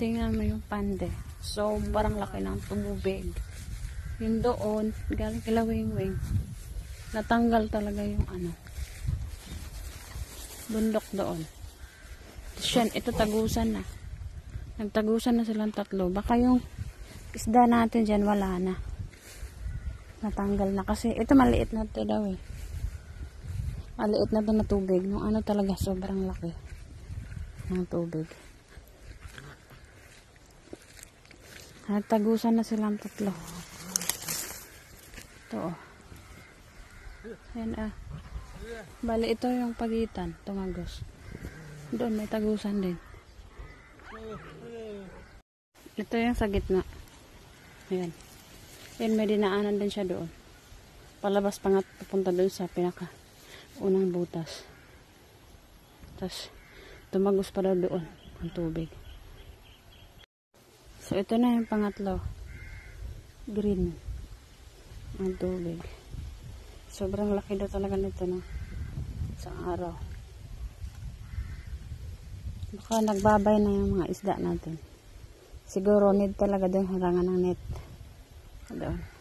tingnan mo yung pande. So, parang laki ng tubig. Yung doon, galing kila Wing-Wing. Natanggal talaga yung ano. Bundok doon. Siyan, ito tagusan na. Nagtagusan na silang tatlo. Baka yung isda natin dyan, wala na. Natanggal na. Kasi ito maliit na ito daw eh. Maliit na ito na tubig. Nung ano talaga, sobrang laki ng tubig. Nagtagusan na silang tatlo. Ito oh. Yan ah. Bali ito yung pagitan. Tumagos. Doon may tagusan din. Ito yung sa gitna. Ayan. Yan may dinaanan din siya doon. Palabas pa nga papunta doon sa pinaka unang butas. Tapos tumagos pa daw doon ang tubig. So ito na yung pangatlo. Green ang tubig. Sobrang laki daw talaga nito no. Sa araw. Baka nagbabay na yung mga isda natin. Siguro need talaga doon harangan ng net. Doon.